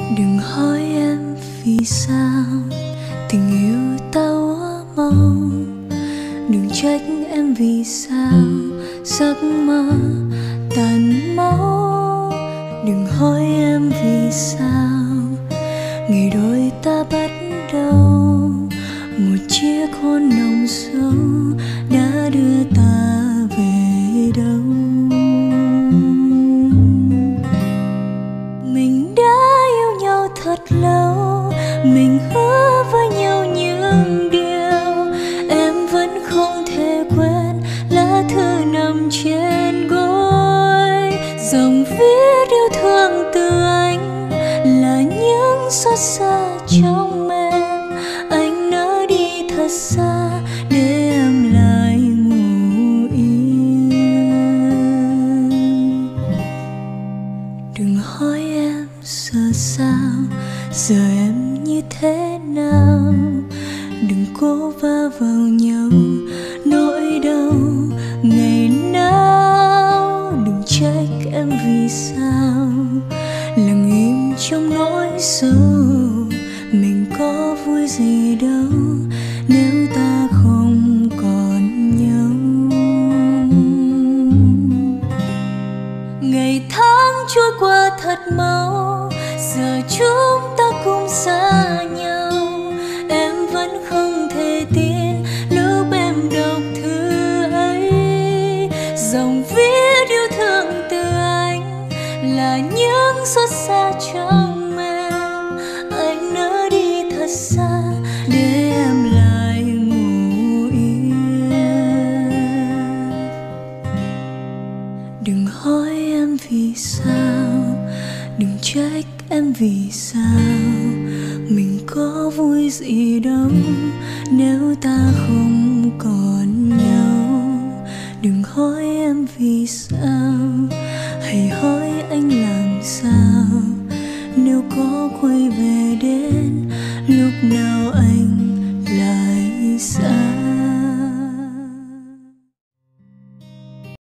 Đừng hỏi em vì sao tình yêu ta quá mau. Đừng trách em vì sao giấc mơ tàn máu. Đừng hỏi em vì sao ngày đôi ta bắt đầu. Một chiếc hôn nồng sâu đã đưa ta về đâu. Mình đã yêu nhau thật lâu, mình hứa với nhau những điều em vẫn không thể quên. Lá thư nằm trên gối, dòng viết yêu thương từ anh là những xót xa trong em. Anh nỡ đi thật xa để em lại ngủ yên. Đừng hỏi em giờ sao, giờ em như thế nào. Đừng cố va vào nhau nỗi đau ngày nào. Đừng trách em vì sao lặng im trong nỗi sâu. Mình có vui gì đâu nếu ta không còn nhau. Ngày tháng trôi qua thật mau, giờ chúng ta cùng xa nhau. Em vẫn không thể tin lúc em đọc thư ấy. Dòng viết yêu thương từ anh là những xót xa trong em. Anh nỡ đi thật xa để em lại ngủ yên. Đừng hỏi em vì sao, đừng trách em vì sao. Mình có vui gì đâu nếu ta không còn nhau. Đừng hỏi em vì sao, hãy hỏi anh làm sao. Nếu có quay về đến lúc nào